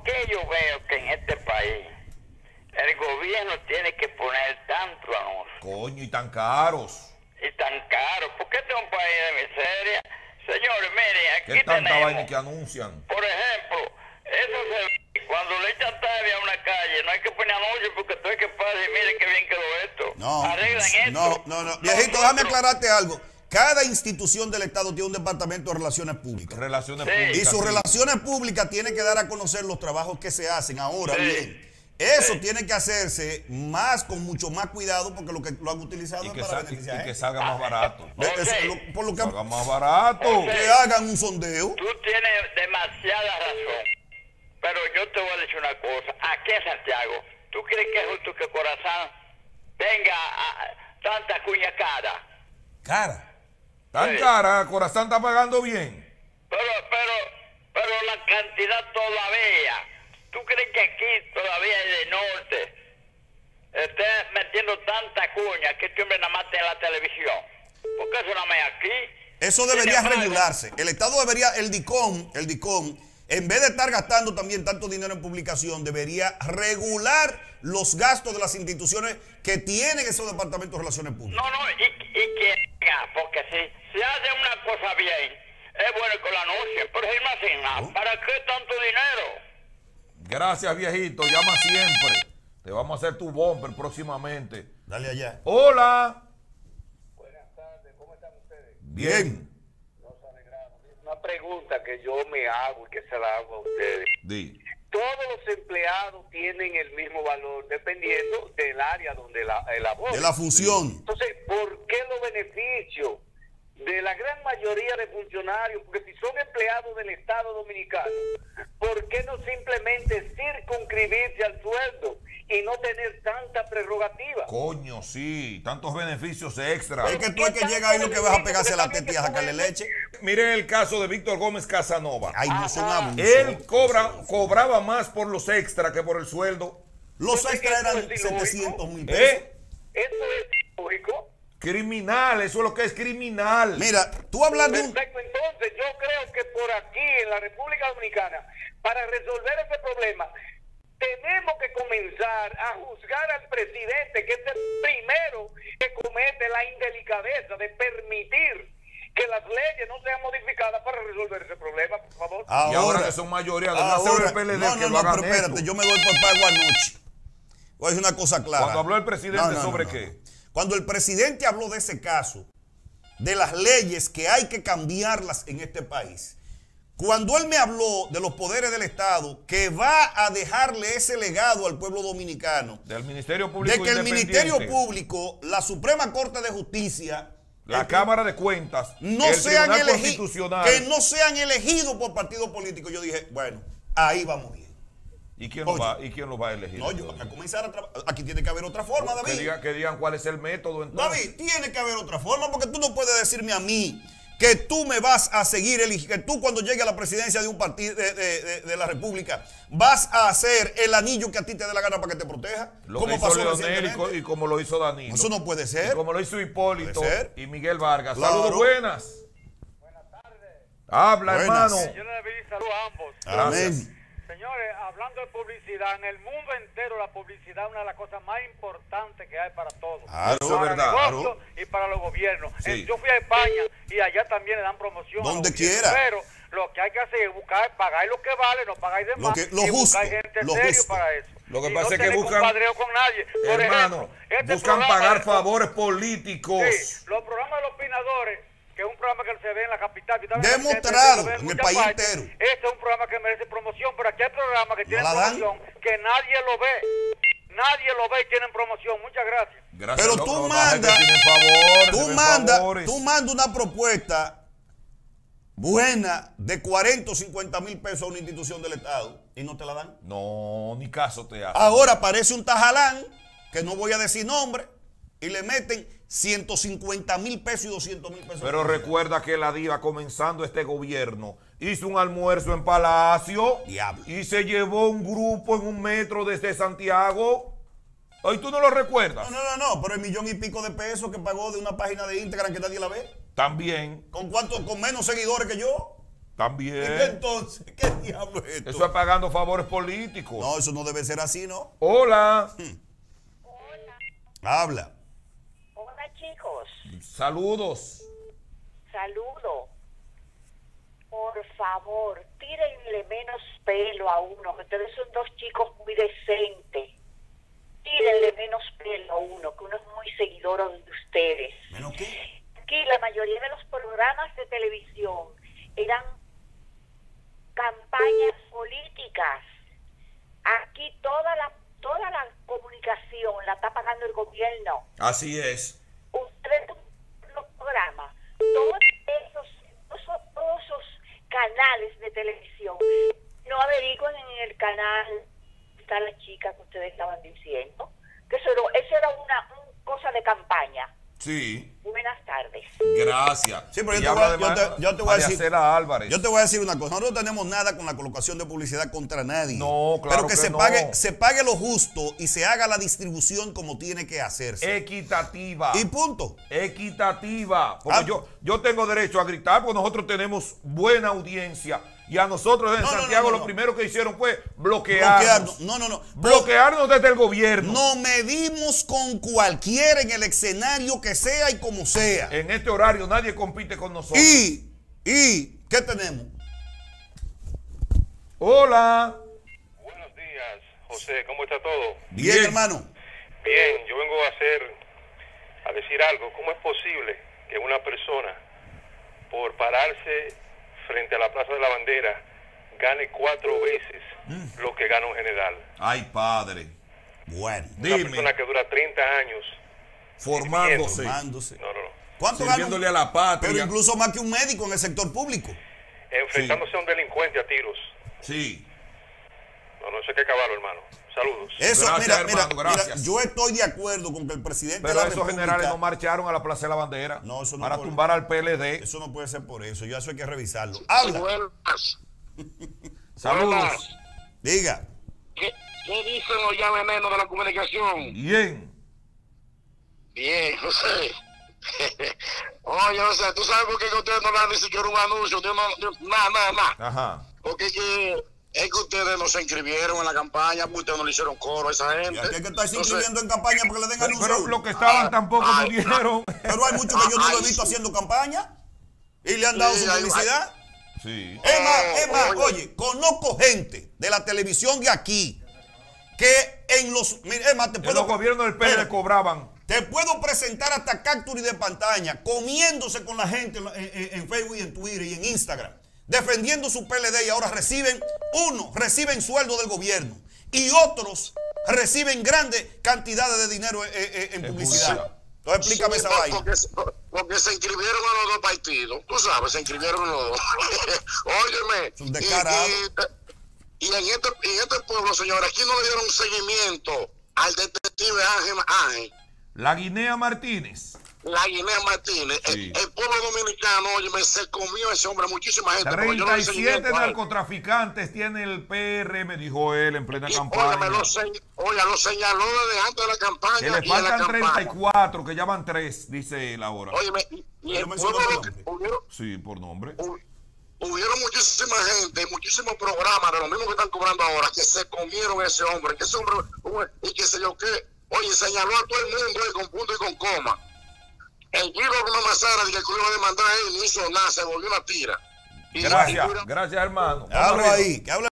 qué yo veo que en este país el gobierno tiene que poner tanto anuncio? Coño, y tan caros. Y tan caro, porque este es un país de miseria. Señores, miren, aquí ¿Qué tanta tenemos, vaina que anuncian? por ejemplo, eso se ve, cuando le echan tarde a una calle, no hay que poner anuncios porque tú hay que pasar y miren qué bien quedó esto. No, arreglan esto. no. Viejito, déjame aclararte algo. Cada institución del Estado tiene un departamento de relaciones públicas. Relaciones Sí. públicas. Y sus sí. relaciones públicas tienen que dar a conocer los trabajos que se hacen. Ahora Sí. bien, eso tiene que hacerse más con mucho más cuidado porque lo que lo han utilizado Y es que, para y beneficiar. que salga más barato. Ok. Por lo que, Salga más barato. Ok. que hagan un sondeo. Tú tienes demasiada razón, pero yo te voy a decir una cosa. Aquí en Santiago, ¿tú crees que es justo que Corazán tenga tanta cuña cara? Cara. Tan Sí. cara, Corazán está pagando bien. Pero la cantidad todavía. ¿Tú crees que aquí todavía es de norte? Esté metiendo tanta cuña que este hombre nada más tiene la televisión. ¿Por qué eso nada más aquí? Eso debería Sin embargo, regularse. El Estado debería, el DICOM, en vez de estar gastando también tanto dinero en publicación, debería regular los gastos de las instituciones que tienen esos departamentos de relaciones públicas. No, y que haga, porque si hace una cosa bien, es bueno que lo anuncien, pero si no hacen nada, ¿para qué tanto dinero? Gracias, viejito. Llama siempre. Te vamos a hacer tu bumper próximamente. Dale allá. Hola. Buenas tardes, ¿cómo están ustedes? Bien. Una pregunta que yo me hago y que se la hago a ustedes. Di. Todos los empleados tienen el mismo valor dependiendo del área donde laboren. De la función. Entonces, ¿por qué los beneficios de la gran mayoría de funcionarios? Porque si son empleados del Estado Dominicano, ¿por qué no simplemente circunscribirse al sueldo y no tener tanta prerrogativa? Coño, sí. Tantos beneficios extra. Es que tú es que llega ahí lo que vas a pegarse a la teta y a sacarle leche. Miren el caso de Víctor Gómez Casanova. Ay, no son abusos. Él cobraba más por los extras que por el sueldo. Los extras eran 700,000 pesos. Eso es lógico. Criminal, eso es lo que es criminal. Mira, tú hablas de un... Perfecto, entonces yo creo que por aquí en la República Dominicana, para resolver ese problema, tenemos que comenzar a juzgar al presidente, que es el primero que comete la indelicadeza de permitir que las leyes no sean modificadas para resolver ese problema, por favor. Y ahora que son mayoría, debe hacer el PLD que lo hagan pero espérate, esto. yo me doy por pago anoche. Voy a decir una cosa clara. Cuando habló el presidente sobre qué. Cuando el presidente habló de ese caso, de las leyes que hay que cambiarlas en este país, cuando él me habló de los poderes del Estado, que va a dejarle ese legado al pueblo dominicano, Del Ministerio Público de que el Ministerio Independiente, Público, la Suprema Corte de Justicia, la Cámara de Cuentas, no el sean Tribunal elegidos, Constitucional. que no sean elegidos por partidos políticos, yo dije, bueno, ahí vamos bien. ¿Y quién, Oye, ¿Y quién lo va a elegir? No, yo voy a comenzar a trabajar. Aquí tiene que haber otra forma, David. Que digan cuál es el método entonces. David, tiene que haber otra forma, porque tú no puedes decirme a mí que tú me vas a seguir eligiendo, que tú cuando llegue a la presidencia de un partido de la República vas a hacer el anillo que a ti te dé la gana para que te proteja. Lo como que hizo pasó Leonel recientemente. y como lo hizo Danilo. Eso no puede Y ser. como lo hizo Hipólito Puede ser. y Miguel Vargas. Claro. Saludos, buenas. Buenas tardes. Habla, Buenas. hermano. Yo le doy salud a ambos. Amén. Señores, hablando de publicidad, en el mundo entero la publicidad es una de las cosas más importantes que hay para todos. Claro, Eso es Para verdad. el negocio y para los gobiernos. Sí. Yo fui a España y allá también le dan promoción. a los Donde gobiernos. quiera. Pero lo que hay que hacer es buscar, pagar lo que vale, no pagáis de Lo más. que- lo y justo, buscar gente lo serio justo. para eso. Lo que Y pasa no es que tener buscan- compadreo con nadie. Por Hermano, ejemplo, este buscan programa pagar de- favores políticos. Sí, los programas de los opinadores, que es un programa que se ve en la capital. que también Demostrado, se ve en el muchas país partes. entero. Este es un programa que merece promoción, pero aquí hay programas que tienen la dan? promoción que nadie lo ve. Nadie lo ve y tienen promoción. Muchas gracias. Gracias, Pero loco, tú la gente mandas, tiene favores, tú deben mandas, favores. tú mandas una propuesta buena de 40 o 50 mil pesos a una institución del Estado y no te la dan. No, ni caso te hace. Ahora aparece un tajalán, que no voy a decir nombre, y le meten 150,000 pesos y 200,000 pesos. Pero recuerda que la DIVA, comenzando este gobierno, hizo un almuerzo en Palacio. Diablo. Y se llevó un grupo en un metro desde Santiago. Ay, ¿tú no lo recuerdas? No, pero el 1,000,000 y pico de pesos que pagó de una página de Instagram que nadie la ve. También. ¿Con cuánto? Con menos seguidores que yo. También. Entonces, ¿qué diablo es esto? Eso es pagando favores políticos. No, eso no debe ser así, ¿no? Hola. Hola, Habla. hola chicos, Saludos. saludo. Por favor, tírenle menos pelo a uno, que ustedes son dos chicos muy decentes. Tírenle menos pelo a uno, que uno es muy seguidor de ustedes. ¿Menos qué? Aquí la mayoría de los programas de televisión eran campañas políticas. Aquí toda la comunicación la está pagando el gobierno. Así es. Ustedes los programas, todos esos canales de televisión, no averigüen en el canal está la chica que ustedes estaban diciendo, que eso era una cosa de campaña. Sí. Buenas tardes. Gracias. Sí, pero Y yo habla te voy a María decir. Cela Álvarez. Yo te voy a decir una cosa. Nosotros no tenemos nada con la colocación de publicidad contra nadie. No, claro pero que, que se no. se pague lo justo y se haga la distribución como tiene que hacerse. Equitativa. Y punto. Equitativa. Porque yo tengo derecho a gritar porque nosotros tenemos buena audiencia. Y a nosotros en Santiago lo primero que hicieron fue bloquearnos. No. Bloquearnos desde el gobierno. Nos medimos con cualquiera en el escenario que sea y como sea. En este horario nadie compite con nosotros. ¿Y qué tenemos? Hola. Buenos días, José, ¿cómo está todo? Bien, hermano. Bien, yo vengo a decir algo. ¿Cómo es posible que una persona, por pararse frente a la Plaza de la Bandera, gane 4 veces lo que gana un general? Ay, padre. Bueno, Una persona que dura 30 años Formándose. formándose. No. ¿Cuánto gana? Sirviéndole a la patria. Pero incluso más que un médico en el sector público. Enfrentándose a un delincuente a tiros. Sí. No sé qué acabarlo, hermano. Saludos. Eso, Gracias, mira, hermano, gracias. yo estoy de acuerdo con que el presidente Pero de la esos República, generales no marcharon a la Plaza de la Bandera No, eso no para puede- tumbar al PLD. Eso no puede ser por eso. Eso hay que revisarlo. Habla. Buenas. Saludos. Diga. ¿Qué dicen los ya venenos de la comunicación? Bien. Bien, José. Oye, José, ¿tú sabes por qué que ustedes no dan ni siquiera un anuncio? Nada. Ajá. Porque es que ustedes no se inscribieron en la campaña, porque ustedes no le hicieron coro a esa Y gente. aquí hay que estarse Entonces, inscribiendo en campaña porque le den Pero anuncios. los que estaban tampoco nos dieron. Pero hay muchos que yo no lo he visto haciendo campaña y le han dado Sí, su publicidad. Sí. Es más, oye, conozco gente de la televisión de aquí que en los... Mira, es más, En los gobiernos del PLD Espera, cobraban. te puedo presentar hasta capturas de pantalla comiéndose con la gente en Facebook y en Twitter y en Instagram, defendiendo su PLD y ahora reciben sueldo del gobierno y otros reciben grandes cantidades de dinero en publicidad. Entonces explícame esa vaina. Porque se inscribieron a los dos partidos. Tú sabes, se inscribieron a los dos. Óyeme. Es un descarado. Y en este pueblo, señores, aquí no le dieron seguimiento al detective Ángel, La Guinea Martínez. la Guinea Martínez. Sí. El pueblo dominicano, óyeme, se comió ese hombre, muchísima gente. pero yo no le di 37 seguimiento a él. narcotraficantes tiene el PRM, dijo él en plena Y, campaña. óyeme, lo señaló desde antes de la campaña. Que le y en la faltan campaña. 34, que ya van 3, dice él ahora. Óyeme, y el Yo menciono pueblo tu nombre. Sí, por nombre. hubieron muchísima gente, muchísimos programas de los mismos que están cobrando ahora, que se comieron ese hombre, que ese hombre, y que sé yo qué, oye, señaló a todo el mundo con punto y con coma. El Guido Bruno Mazara, que lo iba a demandar a él, no hizo nada, se volvió una tira. Gracias, gracias hermano. Hablo ahí, que habla